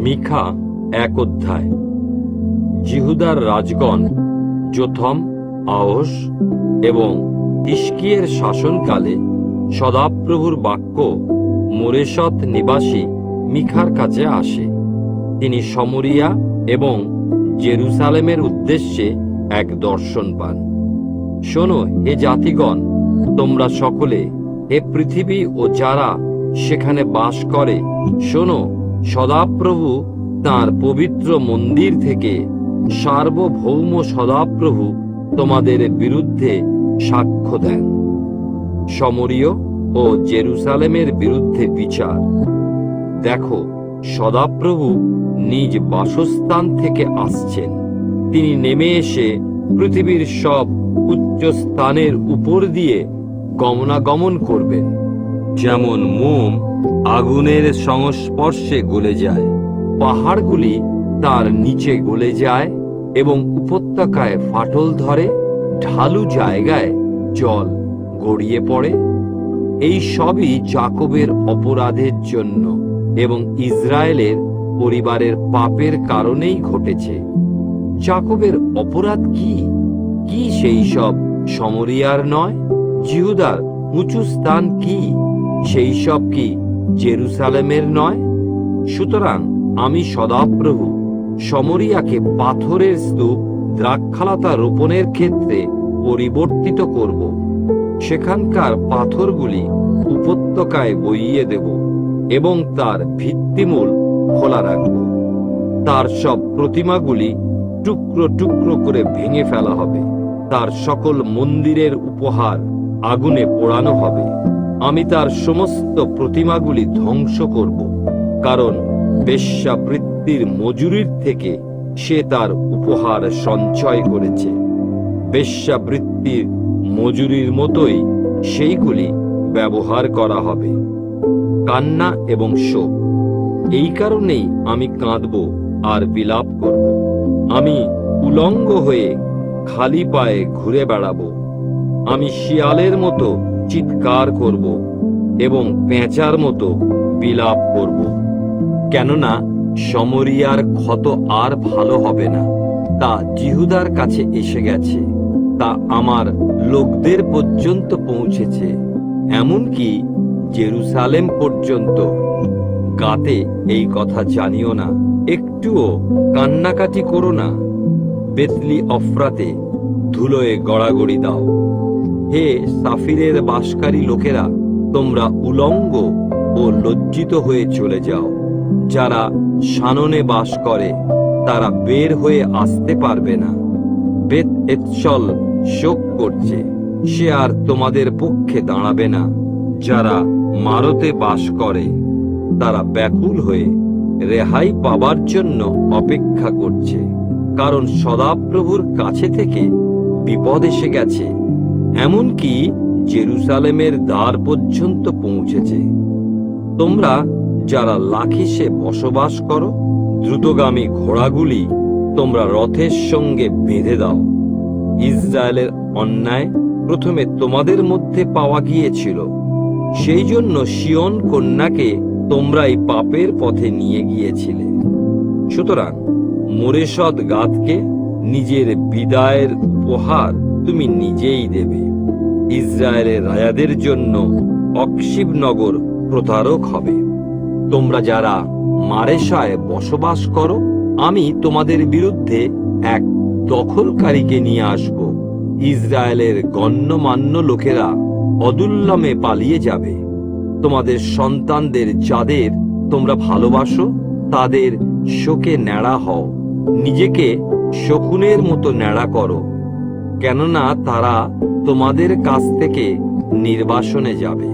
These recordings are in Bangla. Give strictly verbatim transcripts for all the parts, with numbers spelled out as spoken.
মিখা এক অধ্যায়। জিহুদার রাজগণ যোথম, আহস এবং হিজকিয়ের শাসনকালে সদাপ্রভুর বাক্য মোরেশত নিবাসী মিখার কাছে আসে। তিনি সমরিয়া এবং জেরুসালেমের উদ্দেশ্যে এক দর্শন পান। শোনো হে জাতিগণ, তোমরা সকলে, হে পৃথিবী ও যারা সেখানে বাস করে, শোনো, সদাপ্রভু তাঁর পবিত্র মন্দির থেকে সার্বভৌম সদাপ্রভু তোমাদের বিরুদ্ধে সাক্ষ্য দেন। সমরীয় ও জেরুসালেমের বিরুদ্ধে বিচার। দেখো, সদাপ্রভু নিজ বাসস্থান থেকে আসছেন। তিনি নেমে এসে পৃথিবীর সব উচ্চ স্থানের উপর দিয়ে গমনাগমন করবেন। যেমন মোম আগুনের সংস্পর্শে গলে যায়, পাহাড়গুলি তার নিচে গলে যায় এবং উপত্যকায় ফাটল ধরে, ঢালু জায়গায় জল গড়িয়ে পড়ে। এই সবই যাকবের অপরাধের জন্য এবং ইসরায়েলের পরিবারের পাপের কারণেই ঘটেছে। যাকবের অপরাধ কি? কি সেই সব সমরিয়ার নয়? জিহুদার উঁচু স্থান কি? সেই সব কি জেরুসালেমের নয়? সুতরাং আমি সদাপ্রভু সমরিয়াকে পাথরের স্তূপ দ্রাক্ষালতা রোপণের ক্ষেত্রে পরিবর্তিত করব। সেখানকার পাথরগুলি উপত্যকায় বইয়ে দেব এবং তার ভিত্তিমূল খোলা রাখব। তার সব প্রতিমাগুলি টুকরো টুকরো করে ভেঙে ফেলা হবে। তার সকল মন্দিরের উপহার আগুনে পোড়ানো হবে। আমি তার সমস্ত প্রতিমাগুলি ধ্বংস করব, কারণ বেশ্যাবৃত্তির মজুরির থেকে সে তার উপহার সঞ্চয় করেছে। বেশ্যাবৃত্তির মজুরির মতোই সেইগুলি ব্যবহার করা হবে। কান্না এবং শোক। এই কারণেই আমি কাঁদব আর বিলাপ করব। আমি উলঙ্গ হয়ে খালি পায়ে ঘুরে বেড়াবো। আমি শিয়ালের মতো চিৎকার করব এবং পেঁচার মতো বিলাপ করব। কেননা সমরিয়ার ক্ষত আর ভালো হবে না। তা জিহুদার কাছে এসে গেছে, তা আমার লোকদের পর্যন্ত পৌঁছেছে, এমনকি জেরুসালেম পর্যন্ত। গাতে এই কথা জানিও না, একটুও কান্নাকাটি করো না। বেতলি অফরাতে ধুলোয় গড়াগড়ি দাও। হে সাফিরের বাসকারী লোকেরা, তোমরা উলঙ্গ ও লজ্জিত হয়ে চলে যাও। যারা শাননে বাস করে তারা বের হয়ে আসতে পারবে না। বেত এৎসল শোক করছে, সে আর তোমাদের পক্ষে দাঁড়াবে না। যারা মারতে বাস করে তারা ব্যাকুল হয়ে রেহাই পাবার জন্য অপেক্ষা করছে, কারণ সদাপ্রভুর কাছে থেকে বিপদ এসে গেছে, এমনকি জেরুসালেমের দ্বার পর্যন্ত পৌঁছেছে। তোমরা যারা লাখিসে বসবাস করো, দ্রুতগামী ঘোড়াগুলি তোমরা রথের সঙ্গে বেঁধে দাও। ইসরায়েলের অন্যায় প্রথমে তোমাদের মধ্যে পাওয়া গিয়েছিল, সেই জন্য সিয়ন কন্যাকে তোমরাই পাপের পথে নিয়ে গিয়েছিলে। সুতরাং মোরেশদ গাদকে নিজের বিদায়ের উপহার তুমি নিজেই দেবে। ইসরায়েলের রাজাদের জন্য অক্সিব নগর প্রতারক হবে। তোমরা যারা মারেশায় বসবাস করো, আমি তোমাদের বিরুদ্ধে এক দখলকারীকে নিয়ে আসব। ইসরায়েলের গণ্যমান্য লোকেরা অদুল্লামে পালিয়ে যাবে। তোমাদের সন্তানদের যাদের তোমরা ভালোবাসো তাদের শোকে ন্যাড়া হও। নিজেকে শকুনের মতো ন্যাড়া করো, কেননা তারা তোমাদের কাছ থেকে নির্বাসনে যাবে।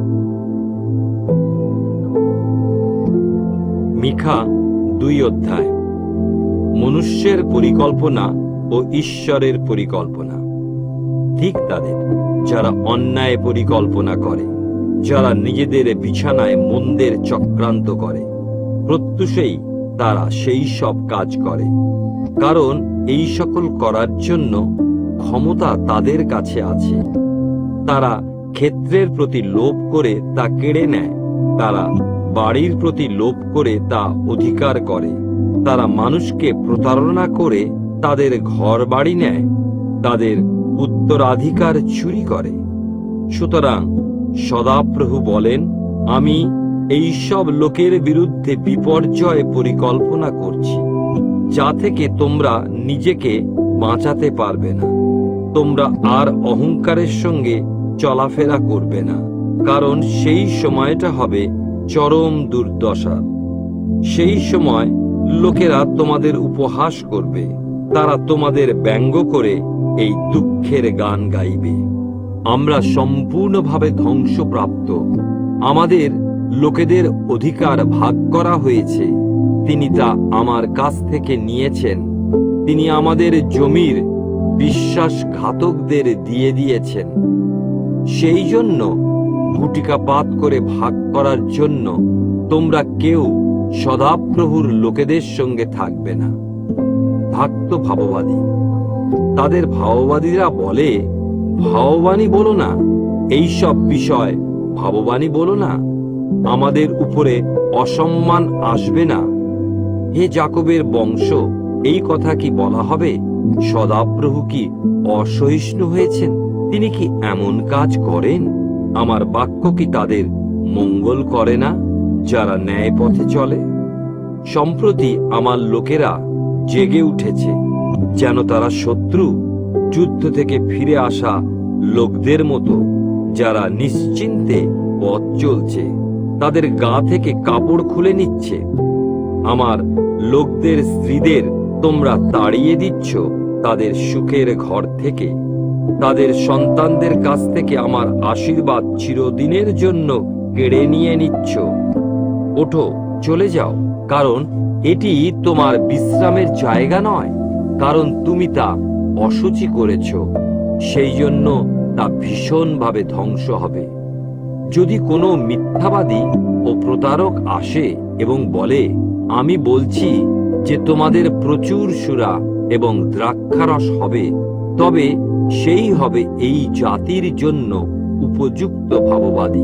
মিখা দুই অধ্যায়। মনুষ্যের পরিকল্পনা ও ঈশ্বরের পরিকল্পনা। ঠিক তাদের যারা অন্যায় পরিকল্পনা করে, যারা নিজেদের বিছানায় মন্দের চক্রান্ত করে, প্রত্যুষেই তারা সেই সব কাজ করে, কারণ এই সকল করার জন্য ক্ষমতা তাদের কাছে আছে। তারা ক্ষেত্রের প্রতি লোভ করে তা কেড়ে নেয়। তারা বাড়ির প্রতি লোভ করে তা অধিকার করে। তারা মানুষকে প্রতারণা করে তাদের ঘর বাড়ি নেয়, তাদের উত্তরাধিকার চুরি করে। সুতরাং সদাপ্রভু বলেন, আমি এই সব লোকের বিরুদ্ধে বিপর্যয় পরিকল্পনা করছি, যা থেকে তোমরা নিজেকে বাঁচাতে পারবে না। তোমরা আর অহংকারের সঙ্গে চলাফেরা করবে না, কারণ সেই সময়টা হবে চরম দুর্দশা। সেই সময় লোকেরা তোমাদের উপহাস করবে, তারা তোমাদের ব্যঙ্গ করে এই দুঃখের গান গাইবে। আমরা সম্পূর্ণভাবে ধ্বংসপ্রাপ্ত, আমাদের লোকেদের অধিকার ভাগ করা হয়েছে। তিনি তা আমার কাছ থেকে নিয়েছেন। তিনি আমাদের জমির বিশ্বাসঘাতকদের দিয়ে দিয়েছেন। সেই জন্য গুটিকাপাত করে ভাগ করার জন্য তোমরা কেউ সদাপ্রভুর লোকেদের সঙ্গে থাকবে না। ভক্ত ভাববাদী, তাদের ভাববাদীরা বলে, ভাববাণী বলো না, এই সব বিষয় ভাববাণী বলো না, আমাদের উপরে অসম্মান আসবে না। হে যাকবের বংশ, এই কথা কি বলা হবে? সদাপ্রভু কি অসহিষ্ণু হয়েছেন? তিনি কি এমন কাজ করেন? আমার বাক্য কি তাদের মঙ্গল করে না, যারা ন্যায় পথে চলে? সম্প্রতি আমার লোকেরা জেগে উঠেছে, যেন তারা শত্রু যুদ্ধ থেকে ফিরে আসা লোকদের মতো, যারা নিশ্চিন্তে পথ চলছে, তাদের গা থেকে কাপড় খুলে নিচ্ছে। আমার লোকদের স্ত্রীদের তোমরা তাড়িয়ে দিচ্ছ তাদের সুখের ঘর থেকে। তাদের সন্তানদের কাছ থেকে আমার আশীর্বাদ চিরদিনের জন্য কেড়ে নিয়ে নিচ্ছ। ওঠো, চলে যাও, কারণ এটি তোমার বিশ্রামের জায়গা নয়, কারণ তুমি তা অশুচি করেছ, সেই জন্য তা ভীষণভাবে ধ্বংস হবে। যদি কোনো মিথ্যাবাদী ও প্রতারক আসে এবং বলে, আমি বলছি যে তোমাদের প্রচুর সুরা এবং দ্রাক্ষারস হবে, তবে সেই হবে এই জাতির জন্য উপযুক্ত ভাববাদী।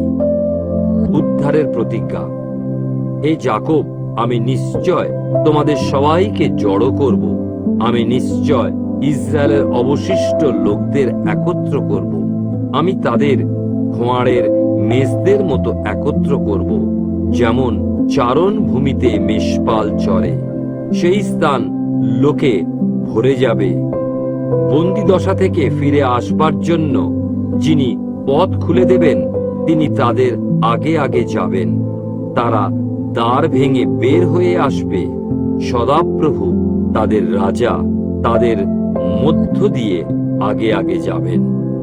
উদ্ধারের প্রতিজ্ঞা। হে যাকব, আমি নিশ্চয় তোমাদের সবাইকে জড়ো করব। আমি নিশ্চয় ইসরায়েলের অবশিষ্ট লোকদের একত্র করব। আমি তাদের খোঁয়াড়ের মেষদের মতো একত্র করব, যেমন চারণ ভূমিতে মেষপাল চরে। সেই স্থান লোকে ভরে যাবে। বন্দি দশা থেকে ফিরে আসবার জন্য যিনি পথ খুলে দেবেন, তিনি তাদের আগে আগে যাবেন। তারা দ্বার ভেঙে বের হয়ে আসবে। সদাপ্রভু তাদের রাজা তাদের মধ্য দিয়ে আগে আগে যাবেন।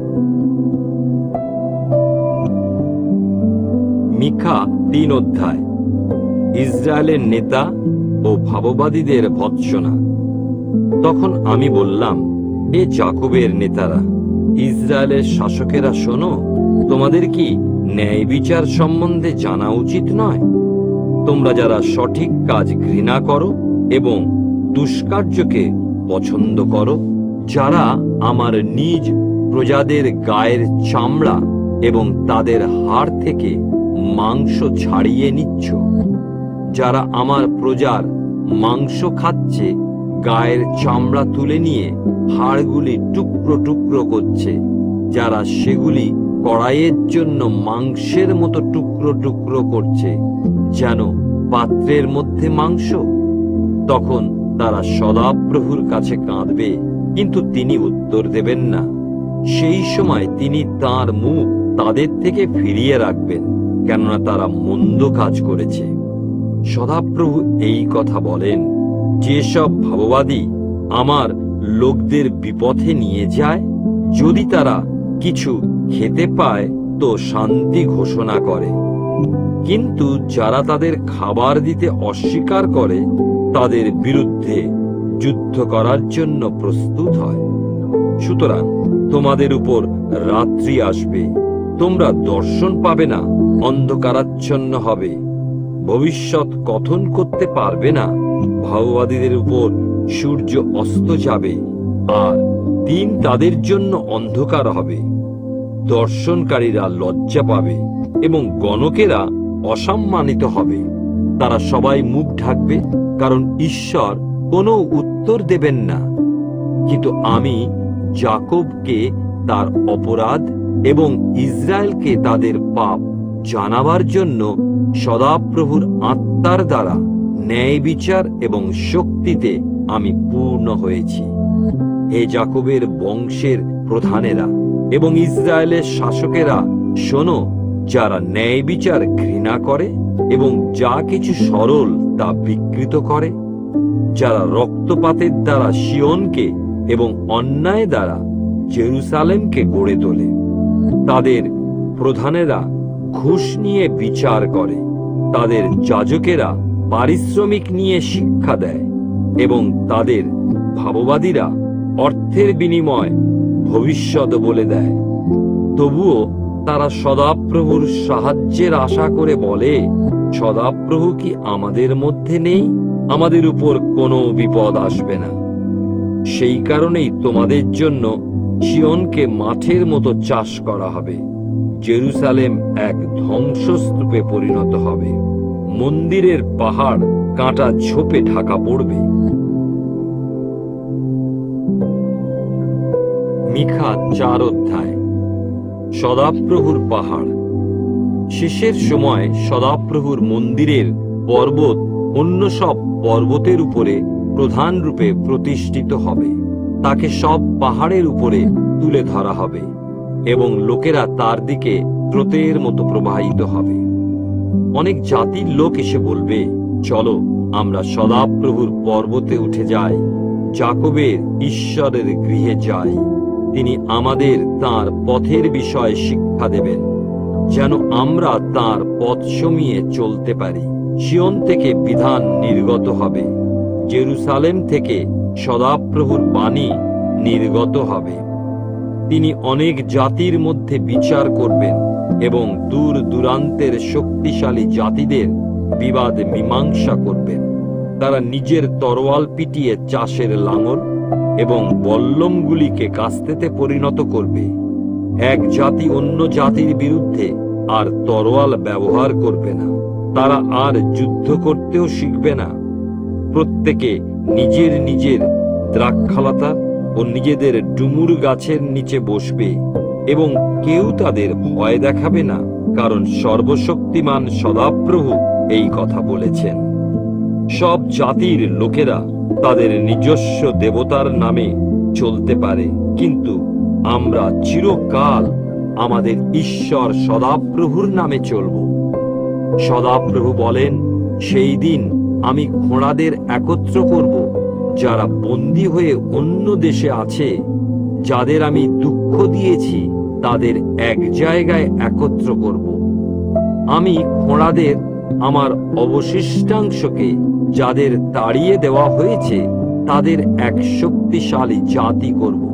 মিকা তিন অধ্যায়। ইসরায়েলের নেতা ও ভাববাদীদের ভৎসনা। তখন আমি বললাম, এ যাকবের নেতারা, ইসরায়েলের শাসকেরা, শোনো, তোমাদের কি ন্যায় বিচার সম্বন্ধে জানা উচিত নয়? তোমরা যারা সঠিক কাজ ঘৃণা করো এবং দুষ্কার্যকে পছন্দ করো, যারা আমার নিজ প্রজাদের গায়ের চামড়া এবং তাদের হাড় থেকে মাংস ছাড়িয়ে নিচ্ছ, যারা আমার প্রজার মাংস খাচ্ছে, গায়ের চামড়া তুলে নিয়ে হাড়গুলি টুকরো টুকরো করছে, যারা সেগুলি কড়াইয়ের জন্য মাংসের মতো টুকরো টুকরো করছে, যেন পাত্রের মধ্যে মাংস, তখন তারা সদাপ্রভুর কাছে কাঁদবে, কিন্তু তিনি উত্তর দেবেন না। সেই সময় তিনি তাঁর মুখ তাদের থেকে ফিরিয়ে রাখবেন, কেননা তারা মন্দ কাজ করেছে। সদাপ্রভু এই কথা বলেন, যেসব ভাববাদী আমার লোকদের বিপথে নিয়ে যায়, যদি তারা কিছু খেতে পায় তো শান্তি ঘোষণা করে, কিন্তু যারা তাদের খাবার দিতে অস্বীকার করে, তাদের বিরুদ্ধে যুদ্ধ করার জন্য প্রস্তুত হয়। সুতরাং তোমাদের উপর রাত্রি আসবে, তোমরা দর্শন পাবে না, অন্ধকারাচ্ছন্ন হবে, ভবিষ্যৎ কথন করতে পারবে না। ভাববাদীদের উপর সূর্য অস্ত যাবে, আর দিন তাদের জন্য অন্ধকার হবে। দর্শনকারীরা লজ্জা পাবে এবং গণকেরা অসম্মানিত হবে। তারা সবাই মুখ ঢাকবে, কারণ ঈশ্বর কোনো উত্তর দেবেন না। কিন্তু আমি যাকবকে তার অপরাধ এবং ইসরায়েলকে তাদের পাপ জানাবার জন্য সদাপ্রভুর আত্মার দ্বারা ন্যায় বিচার এবং শক্তিতে আমি পূর্ণ হয়েছি। হে যাকবের বংশের প্রধানেরা এবং ইসরায়েলের শাসকেরা, শোনো, যারা ন্যায় বিচার ঘৃণা করে এবং যা কিছু সরল তা বিকৃত করে, যারা রক্তপাতের দ্বারা সিয়নকে এবং অন্যায় দ্বারা জেরুসালেমকে গড়ে তোলে, তাদের প্রধানেরা ঘুষ নিয়ে বিচার করে, তাদের যাজকেরা পারিশ্রমিক নিয়ে শিক্ষা দেয় এবং তাদের ভাববাদীরা অর্থের বিনিময় ভবিষ্যৎ বলে দেয়। তবুও তারা সদাপ্রভুর সাহায্যের আশা করে বলে, সদাপ্রভু কি আমাদের মধ্যে নেই? আমাদের উপর কোনো বিপদ আসবে না। সেই কারণেই তোমাদের জন্য সিয়নকে মাঠের মতো চাষ করা হবে, জেরুসালেম এক ধ্বংসস্তূপে পরিণত হবে, মন্দিরের পাহাড় কাঁটা ঝোপে ঢাকা পড়বে। মিখা চার অধ্যায়। সদাপ্রভুর পাহাড়। শেষের সময় সদাপ্রভুর মন্দিরের পর্বত অন্য সব পর্বতের উপরে প্রধান রূপে প্রতিষ্ঠিত হবে। তাকে সব পাহাড়ের উপরে তুলে ধরা হবে এবং লোকেরা তার দিকে স্রোতের মতো প্রবাহিত হবে। অনেক জাতির লোক এসে বলবে, চলো আমরা সদাপ্রভুর পর্বতে উঠে যাই, যাকবের ঈশ্বরের গৃহে যাই। তিনি আমাদের তাঁর পথের বিষয়ে শিক্ষা দেবেন, যেন আমরা তাঁর পথ সমিয়ে চলতে পারি। সিয়ন থেকে বিধান নির্গত হবে, জেরুসালেম থেকে সদাপ্রভুর বাণী নির্গত হবে। তিনি অনেক জাতির মধ্যে বিচার করবেন এবং দূর দূরান্তের শক্তিশালী জাতিদের বিবাদ মীমাংসা করবেন। তারা নিজের তরোয়াল পিটিয়ে চাষের লাঙল এবং বল্লমগুলিকে কাস্তেতে পরিণত করবে। এক জাতি অন্য জাতির বিরুদ্ধে আর তরোয়াল ব্যবহার করবে না। তারা আর যুদ্ধ করতেও শিখবে না। প্রত্যেকে নিজের নিজের দ্রাক্ষালতা ও নিজেদের ডুমুর গাছের নিচে বসবে এবং কেউ তাদের ভয় দেখাবে না, কারণ সর্বশক্তিমান সদাপ্রভু এই কথা বলেছেন। সব জাতির লোকেরা তাদের নিজস্ব দেবতার নামে চলতে পারে, কিন্তু আমরা চিরকাল আমাদের ঈশ্বর সদাপ্রভুর নামে চলব। সদাপ্রভু বলেন, সেই দিন আমি ঘোড়াদের একত্র করব, যারা বন্দী হয়ে অন্য দেশে আছে। যাদের আমি দুঃখ দিয়েছি তাদের এক জায়গায় একত্র করব। আমি ঘোড়াদের, আমার অবশিষ্টাংশকে, যাদের তাড়িয়ে দেওয়া হয়েছে, তাদের এক শক্তিশালী জাতি করব।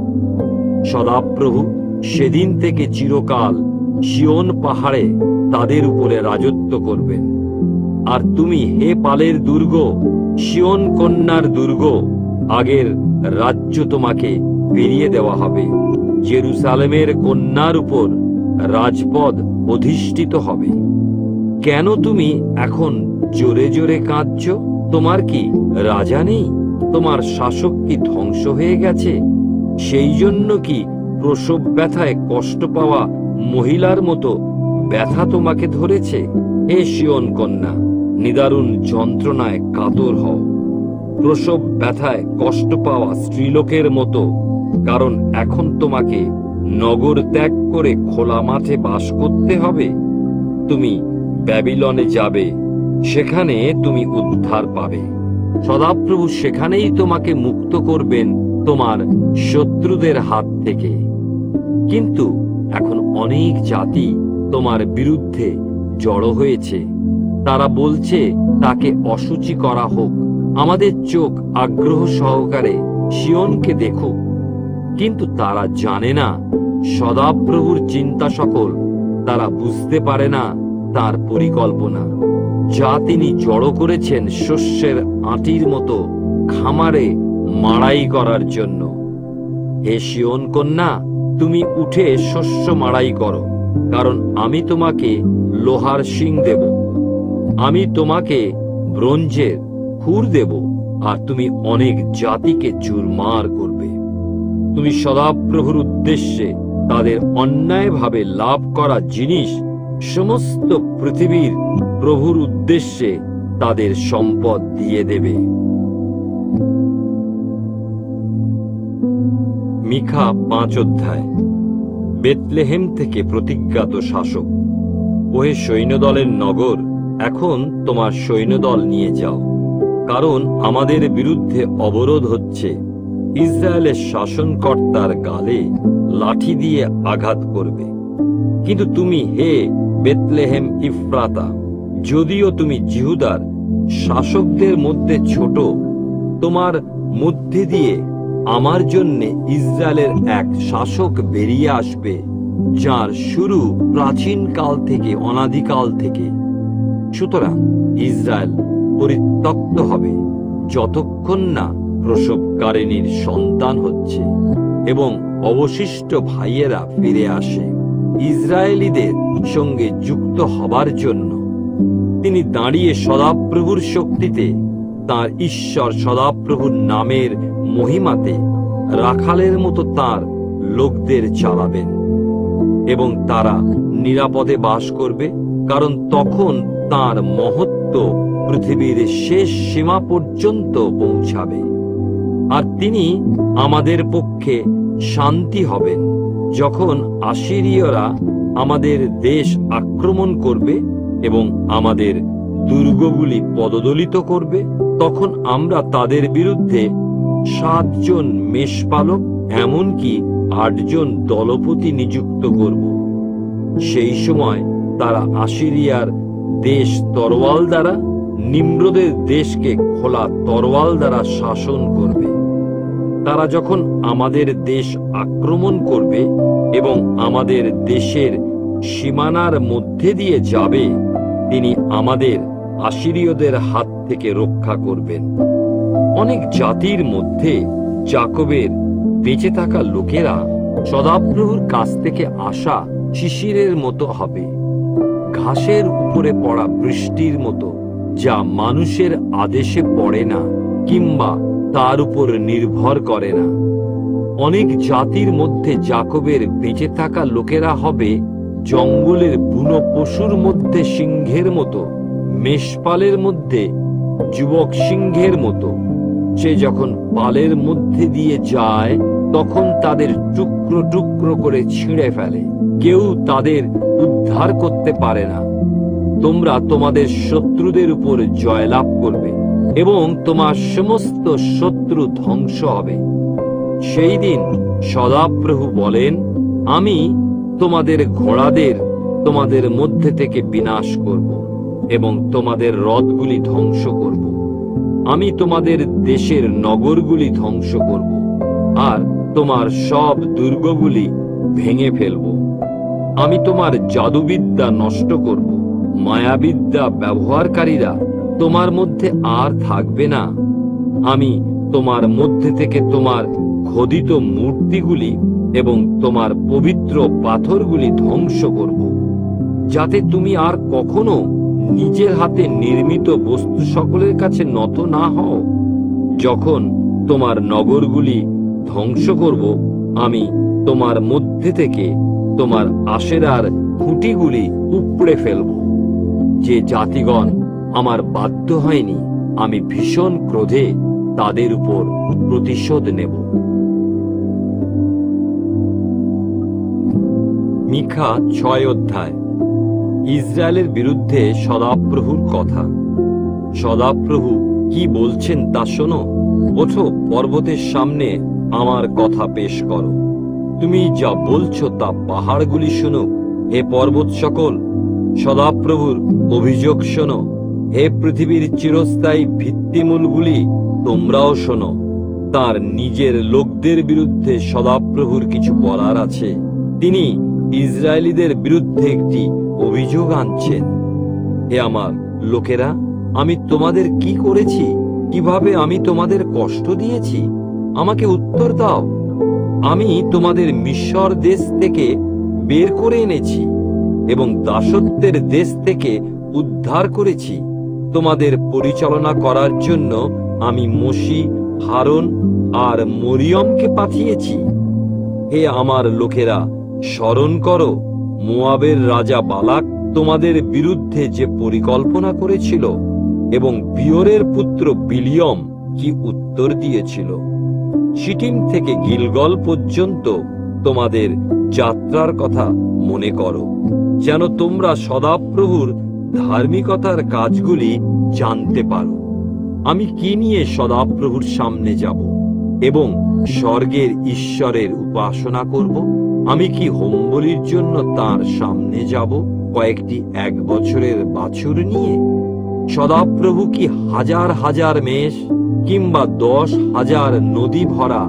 সদাপ্রভু সেদিন থেকে চিরকাল সিয়ন পাহাড়ে তাদের উপরে রাজত্ব করবেন। আর তুমি, হে পালের দুর্গ, সিয়ন কন্যার দুর্গ, আগের রাজ্য তোমাকে ফিরিয়ে দেওয়া হবে। জেরুসালেমের কন্যার উপর রাজপদ অধিষ্ঠিত হবে। কেন তুমি এখন জোরে জোরে কাঁদছ? তোমার কি রাজা নেই? তোমার শাসক কি ধ্বংস হয়ে গেছে? সেই জন্য কি প্রসব ব্যথায় কষ্ট পাওয়া মহিলার মতো ব্যথা তোমাকে ধরেছে? হে সিয়ন কন্যা, নিদারুণ যন্ত্রণায় কাতর হও, প্রসব ব্যথায় কষ্ট পাওয়া স্ত্রীলোকের মতো, কারণ এখন তোমাকে নগর ত্যাগ করে খোলা মাঠে বাস করতে হবে। তুমি ব্যাবিলনে যাবে, সেখানে তুমি উদ্ধার পাবে। সদাপ্রভু সেখানেই তোমাকে মুক্ত করবেন তোমার শত্রুদের হাত থেকে। কিন্তু এখন অনেক জাতি তোমার বিরুদ্ধে জড়ো হয়েছে। তারা বলছে, তাকে অশুচি করা হোক, আমাদের চোখ আগ্রহ সহকারে সিয়নকে দেখুক। কিন্তু তারা জানে না সদাপ্রভুর চিন্তা সকল, তারা বুঝতে পারে না তার পরিকল্পনা, যা তিনি জড়ো করেছেন শস্যের আঁটির মতো খামারে মাড়াই করার জন্য। হে সিয়ন কন্যা, তুমি উঠে শস্য মাড়াই করো, কারণ আমি তোমাকে লোহার শিং দেব আমি তোমাকে ব্রোঞ্জের খুর দেব, আর তুমি অনেক জাতিকে চুরমার করবে। তুমি সদাপ্রভুর উদ্দেশ্যে তাদের অন্যায়ভাবে লাভ করা জিনিস সমস্ত পৃথিবীর প্রভুর উদ্দেশ্যে তাদের সম্পদ দিয়ে দেবে। মিখা পাঁচ অধ্যায়। বেতলেহেম থেকে প্রতিজ্ঞাত শাসক। ওহে সৈন্যদলের নগর, এখন তোমার সৈন্যদল নিয়ে যাও, কারণ আমাদের বিরুদ্ধে অবরোধ হচ্ছে। ইসরায়েলের শাসনকর্তার গালে লাঠি দিয়ে আঘাত করবে। কিন্তু তুমি, হে বেতলেহেম ইফ্রাতা, যদিও তুমি জিহুদার শাসকদের মধ্যে ছোট, তোমার মধ্যে দিয়ে আমার জন্য ইসরায়েলের এক শাসক বেরিয়ে আসবে, যার শুরু প্রাচীন কাল থেকে, অনাদিকাল থেকে। সুতরাং ইসরায়েল পরিত্যক্ত হবে যতক্ষণ না প্রসবকারিণীর সন্তান হচ্ছে এবং অবশিষ্ট ভাইয়েরা ফিরে আসে ইসরায়েলীদের সঙ্গে যুক্ত হবার জন্য। তিনি দাঁড়িয়ে সদাপ্রভুর শক্তিতে, তার ঈশ্বর সদাপ্রভুর নামের মহিমাতে রাখালের মতো তার লোকদের চালাবেন, এবং তারা নিরাপদে বাস করবে, কারণ তখন তার মহত্ব পৃথিবীর শেষ সীমা পর্যন্ত পৌঁছাবে। আর তিনি আমাদের পক্ষে শান্তি হবেন। যখন আশিরীয়রা আমাদের দেশ আক্রমণ করবে এবং আমাদের দুর্গগুলি পদদলিত করবে, তখন আমরা তাদের বিরুদ্ধে সাতজন মেষপালক, এমনকি আটজন দলপতি নিযুক্ত করব। সেই সময় তারা আশিরিয়ার দেশ তরোয়াল দ্বারা, নিম্রোদের দেশকে খোলা তরোয়াল দ্বারা শাসন করবে। তারা যখন আমাদের দেশ আক্রমণ করবে এবং আমাদের দেশের সীমানার মধ্যে দিয়ে যাবে, তিনি আমাদের আশিরীয়দের হাত থেকে রক্ষা করবেন। অনেক জাতির মধ্যে যাকবের বেঁচে থাকা লোকেরা সদাপ্রভুর কাছ থেকে আসা শিশিরের মতো হবে, ঘাসের উপরে পড়া বৃষ্টির মতো, যা মানুষের আদেশে পড়ে না কিংবা তার উপর নির্ভর করে না। অনেক জাতির মধ্যে যাকবের বেঁচে থাকা লোকেরা হবে জঙ্গলের বুনো পশুর মধ্যে সিংহের মতো, মেষপালের মধ্যে যুবক সিংহের মতো। সে যখন পালের মধ্যে দিয়ে যায়, তখন তাদের টুকরো টুকরো করে ছিঁড়ে ফেলে, কেউ তাদের উদ্ধার করতে পারে না। তোমরা তোমাদের শত্রুদের উপর জয়লাভ করবে এবং তোমার সমস্ত শত্রু ধ্বংস হবে। সেই দিন সদাপ্রভু বলেন, আমি তোমাদের ঘোড়াদের তোমাদের মধ্যে থেকে বিনাশ করব এবং তোমাদের রথগুলি ধ্বংস করব। আমি তোমাদের দেশের নগরগুলি ধ্বংস করব আর তোমার সব দুর্গগুলি ভেঙে ফেলব। আমি তোমার জাদুবিদ্যা নষ্ট করব। মায়াবিদ্যা ব্যবহারকারীরা তোমার মধ্যে আর থাকবে না। আমি তোমার মধ্যে থেকে তোমার খোদিত মূর্তিগুলি এবং তোমার পবিত্র পাথরগুলি ধ্বংস করব, যাতে তুমি আর কখনো নিজের হাতে নির্মিত বস্তু সকলের কাছে নত না হও। যখন তোমার নগরগুলি ধ্বংস করব, আমি তোমার মধ্যে থেকে তোমার আশেরার খুঁটিগুলি উপড়ে ফেলব। যে জাতিগণ আমার বাধ্য হয়নি, আমি ভীষণ ক্রোধে তাদের উপর প্রতিশোধ নেব। মিখা ছয় অধ্যায়। ইসরায়েলের বিরুদ্ধে সদাপ্রভুর কথা। সদাপ্রভু কি বলছেন তা শোনো। ওঠো, পর্বতের সামনে আমার কথা পেশ করো। তুমি যা বলছো তা পাহাড়গুলি শোনো। হে পর্বত সকল, সদাপ্রভুর অভিযোগ শোনো। হে পৃথিবীর চিরস্থায়ী ভিত্তিমূলগুলি, তোমরাও শোনো। তার নিজের লোকদের বিরুদ্ধে সদাপ্রভুর কিছু বলার আছে। তিনি ইসরায়েলীদের বিরুদ্ধে একটি অভিযোগ আনছেন। হে আমার লোকেরা, আমি তোমাদের কি করেছি? কিভাবে আমি তোমাদের কষ্ট দিয়েছি? আমাকে উত্তর দাও। আমি তোমাদের মিশর দেশ থেকে বের করে এনেছি এবং দাসত্বের দেশ থেকে উদ্ধার করেছি। তোমাদের পরিচালনা করার জন্য আমি মোশি, হারুন আর মরিয়মকে পাঠিয়েছি। হে আমার লোকেরা, স্মরণ করো মোয়াবের রাজা বালাক তোমাদের বিরুদ্ধে যে পরিকল্পনা করেছিল এবং বিওরের পুত্র বিলিয়ম কি উত্তর দিয়েছিল। শিটিম থেকে গিলগল পর্যন্ত তোমাদের যাত্রার কথা মনে করো, যেন তোমরা সদাপ্রভুর ধার্মিকতার কাজগুলি জানতে পারো। আমি কি নিয়ে সদাপ্রভুর সামনে যাব এবং স্বর্গের ঈশ্বরের উপাসনা করব? আমি কি হোমবলির জন্য তার সামনে যাব কয়েকটি এক বছরের বাছুর নিয়ে? সদাপ্রভু কি হাজার হাজার মেষ কিংবা দশ হাজার নদী ভরা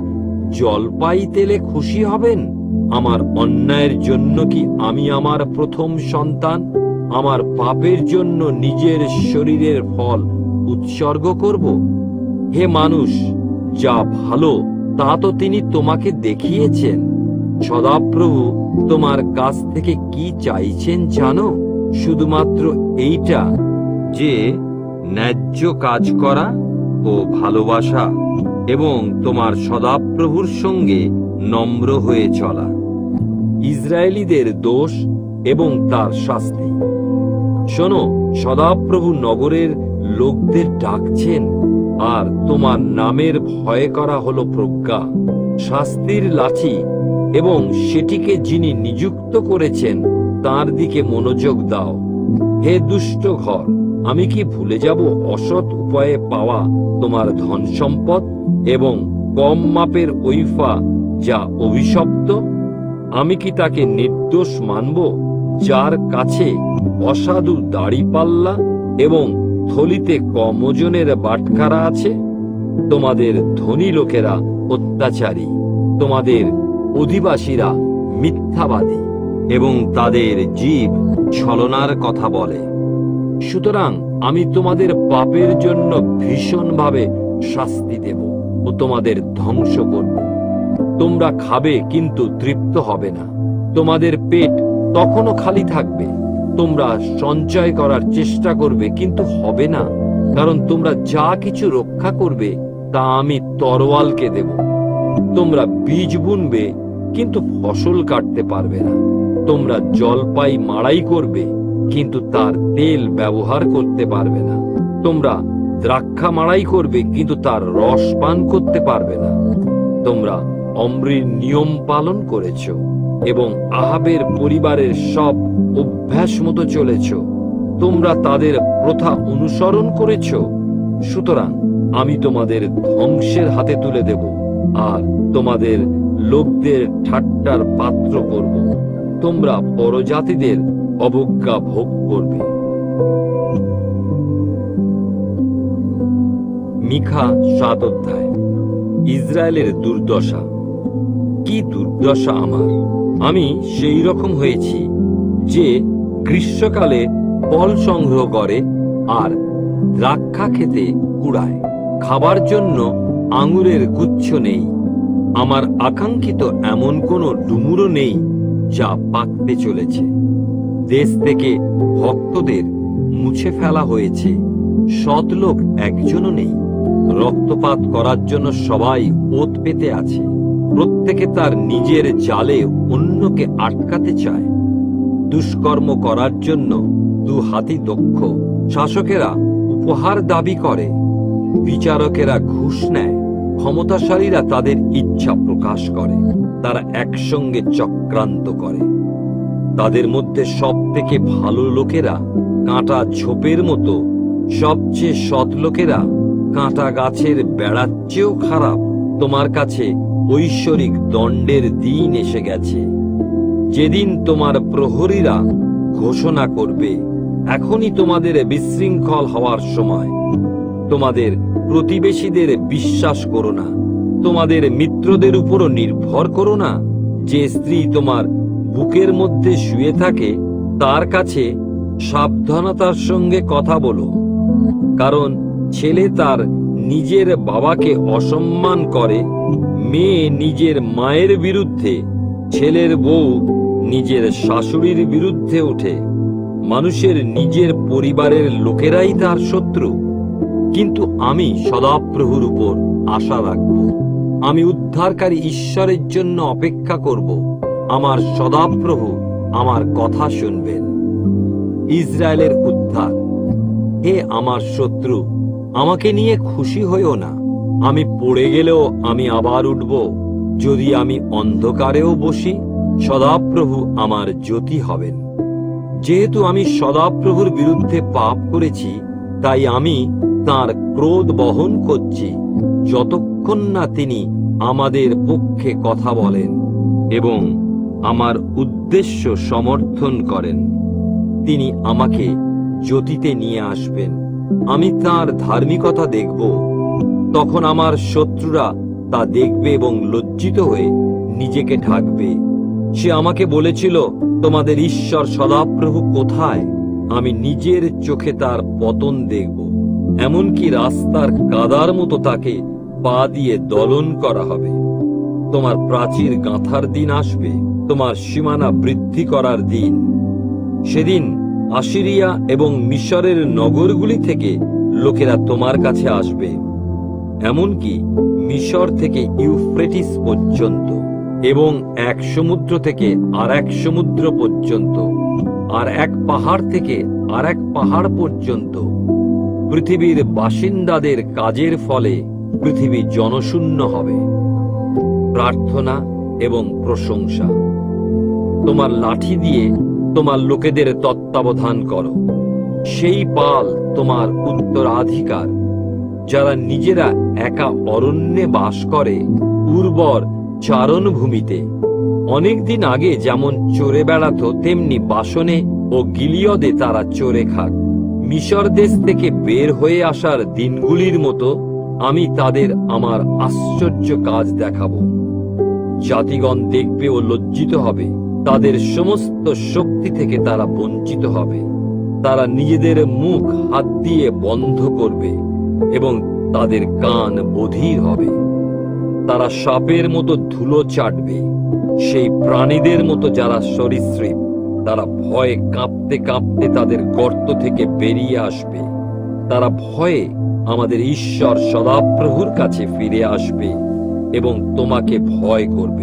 জলপাই তেলে খুশি হবেন? আমার অন্যায়ের জন্য কি আমি আমার প্রথম সন্তান, আমার পাপের জন্য নিজের শরীরের ফল উৎসর্গ করব? হে মানুষ, যা ভালো তা তো তিনি তোমাকে দেখিয়েছেন। সদাপ্রভু তোমার কাছ থেকে কি চাইছেন জানো? শুধুমাত্র এইটা যে ন্যায্য কাজ করা ও ভালোবাসা এবং তোমার সদাপ্রভুর সঙ্গে নম্র হয়ে চলা। ইসরায়েলীদের দোষ এবং তার শাস্তি। শোনো, সদাপ্রভু নগরের লোকদের ডাকছেন, আর তোমার নামের ভয় করা হলো প্রজ্ঞা, শাস্তির লাঠি, এবং সেটিকে যিনি নিযুক্ত করেছেন তার দিকে মনোযোগ দাও। হে দুষ্ট ঘর, আমি কি ভুলে যাব অসৎ উপায়ে পাওয়া তোমার ধন সম্পদ এবং কম মাপের ওইফা যা অভিশপ্ত? আমি কি তাকে নির্দোষ মানব যার কাছে অসাধু দাড়িপাল্লা এবং থলিতে কম ওজনের বাটখারা আছে? তোমাদের ধনী লোকেরা অত্যাচারী, তোমাদের অধিবাসীরা মিথ্যাবাদী এবং তাদের জীব ছলনার কথা বলে। সুতরাং আমি তোমাদের পাপের জন্য ভীষণভাবে শাস্তি দেব ও তোমাদের ধ্বংস করব। তোমরা খাবে কিন্তু তৃপ্ত হবে না, তোমাদের পেট তখনও খালি থাকবে। তোমরা সঞ্চয় করার চেষ্টা করবে কিন্তু হবে না, কারণ তোমরা যা কিছু রক্ষা করবে তা আমি তরোয়ালকে দেব। তোমরা বীজ বুনবে কিন্তু ফসল কাটতে পারবে না। তোমরা জলপাই মাড়াই করবে কিন্তু তার তেল ব্যবহার করতে পারবে না। তোমরা দ্রাক্ষা মাড়াই করবে কিন্তু তার রস পান করতে পারবে না। তোমরা অমরির নিয়ম পালন করেছ এবং আহাবের পরিবারের সব অভ্যাস মতো চলেছ। তোমরা তাদের প্রথা অনুসরণ করেছ। সুতরাং আমি তোমাদের ধ্বংসের হাতে তুলে দেব আর তোমাদের লোকদের ঠাট্টার পাত্র করব। তোমরা পরজাতিদের অবজ্ঞা ভোগ করবে। মিখা সাত অধ্যায়। ইসরায়েলের দুর্দশা। কি দুর্দশা আমার! আমি সেই রকম হয়েছি যে গ্রীষ্মকালে ফল সংগ্রহ করে আর দ্রাক্ষা খেতে কুড়ায়, খাবার জন্য আঙুরের গুচ্ছ নেই। আমার আকাঙ্ক্ষিত এমন কোনো ডুমুরও নেই যা পাকতে চলেছে। দেশ থেকে ভক্তদের মুছে ফেলা হয়েছে, সৎ লোক একজনও নেই। রক্তপাত করার জন্য সবাই ওত পেতে আছে, প্রত্যেকে তার নিজের জালে অন্যকে আটকাতে চায়। দুষ্কর্ম করার জন্য দু হাতি দক্ষ, শাসকেরা উপহার দাবি করে, বিচারকেরা ঘুষ নেয়, ক্ষমতাশালীরা তাদের ইচ্ছা প্রকাশ করে। তারা একসঙ্গে চক্রান্ত করে। তাদের মধ্যে সব থেকে ভালো লোকেরা কাঁটা ঝোপের মতো, সবচেয়ে সৎ লোকেরা কাঁটা গাছের বেড়ার চেয়েও খারাপ। তোমার কাছে ঐশ্বরিক দণ্ডের দিন এসে গেছে, যেদিন তোমার প্রহরীরা ঘোষণা করবে, এখনই তোমাদের বিশৃঙ্খল হওয়ার সময়। তোমাদের প্রতিবেশীদের বিশ্বাস করো না, তোমাদের মিত্রদের উপরও নির্ভর করো না। যে স্ত্রী তোমার বুকের মধ্যে শুয়ে থাকে তার কাছে সাবধানতার সঙ্গে কথা বলো, কারণ ছেলে তার নিজের বাবাকে অসম্মান করে, মেয়ে নিজের মায়ের বিরুদ্ধে, ছেলের বউ নিজের শাশুড়ির বিরুদ্ধে ওঠে। মানুষের নিজের পরিবারের লোকেরাই তার শত্রু। কিন্তু আমি সদাপ্রভুর উপর আশা রাখব। আমি উদ্ধারকারী ঈশ্বরের জন্য অপেক্ষা করব। আমার সদাপ্রভু আমার কথা শুনবেন। ইসরায়েলের উদ্ধার। হে আমার শত্রু, আমাকে নিয়ে খুশি হইও না। আমি পড়ে গেলেও আমি আবার উঠব। যদি আমি অন্ধকারেও বসি, সদাপ্রভু আমার জ্যোতি হবেন। যেহেতু আমি সদাপ্রভুর বিরুদ্ধে পাপ করেছি, তাই আমি তার ক্রোধ বহন করছি, যতক্ষণ না তিনি আমাদের পক্ষে কথা বলেন এবং আমার উদ্দেশ্য সমর্থন করেন। তিনি আমাকে জ্যোতিতে নিয়ে আসবেন। আমি তার ধার্মিকতা দেখব। তখন আমার শত্রুরা তা দেখবে এবং লজ্জিত হয়ে নিজেকে ঢাকবে। সে আমাকে বলেছিল, তোমাদের ঈশ্বর সদাপ্রভু কোথায়? আমি নিজের চোখে তার পতন দেখব। এমনকি রাস্তার কাদার মতো তাকে পা দিয়ে দলন করা হবে। তোমার প্রাচীর গাঁথার দিন আসবে, তোমার সীমানা বৃদ্ধি করার দিন। সেদিন আসিরিয়া এবং মিশরের নগরগুলি থেকে লোকেরা তোমার কাছে আসবে, এমনকি মিশর থেকে ইউফ্রেটিস পর্যন্ত, এবং এক সমুদ্র থেকে আর এক সমুদ্র পর্যন্ত, আর এক পাহাড় থেকে আর এক পাহাড় পর্যন্ত। পৃথিবীর বাসিন্দাদের কাজের ফলে পৃথিবী জনশূন্য হবে। প্রার্থনা এবং প্রশংসা। তোমার লাঠি দিয়ে তোমার লোকেদের তত্ত্বাবধান করো। সেই পাল তোমার উত্তরাধিকার, যারা নিজেরা একা অরণ্যে বাস করে, উর্বর চারণভূমিতে। অনেকদিন আগে যেমন চড়ে বেড়াতো, তেমনি বাসনে ও গিলিয়দে তারা চড়ে খাক। মিশর দেশ থেকে বের হয়ে আসার দিনগুলির মতো আমি তাদের আমার আশ্চর্য কাজ দেখাবো। জাতিগণ দেখবে ও লজ্জিত হবে। তাদের সমস্ত শক্তি থেকে তারা বঞ্চিত হবে। তারা নিজেদের মুখ হাত দিয়ে বন্ধ করবে এবং তাদের কান বধির হবে। তারা সাপের মতো ধুলো চাটবে, সেই প্রাণীদের মতো যারা সরীসৃপ। তারা ভয়ে কাঁপতে কাঁপতে তাদের গর্ত থেকে বেরিয়ে আসবে। তারা ভয়ে আমাদের ঈশ্বর সদাপ্রভুর কাছে ফিরে আসবে এবং তোমাকে ভয় করবে।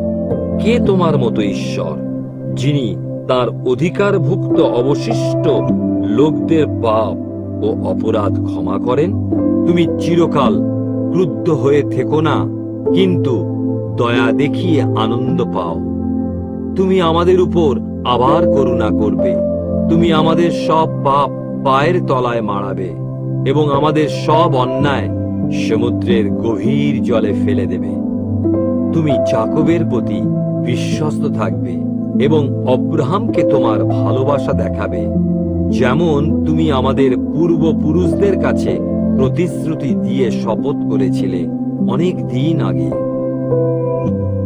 কে তোমার মতো ঈশ্বর, যিনি তার অধিকারভুক্ত অবশিষ্ট লোকদের পাপ ও অপরাধ ক্ষমা করেন? তুমি চিরকাল ক্রুদ্ধ হয়ে থেকো না, কিন্তু দয়া দেখিয়ে আনন্দ পাও। তুমি আমাদের উপর আবার করুণা করবে। তুমি আমাদের সব পাপ পায়ের তলায় মারাবে এবং আমাদের সব অন্যায় সমুদ্রের গভীর জলে ফেলে দেবে। তুমি যাকোবের প্রতি বিশ্বস্ত থাকবে এবং অব্রাহামকে তোমার ভালোবাসা দেখাবে, যেমন তুমি আমাদের পূর্বপুরুষদের কাছে প্রতিশ্রুতি দিয়ে শপথ করেছিলে অনেক দিন আগে।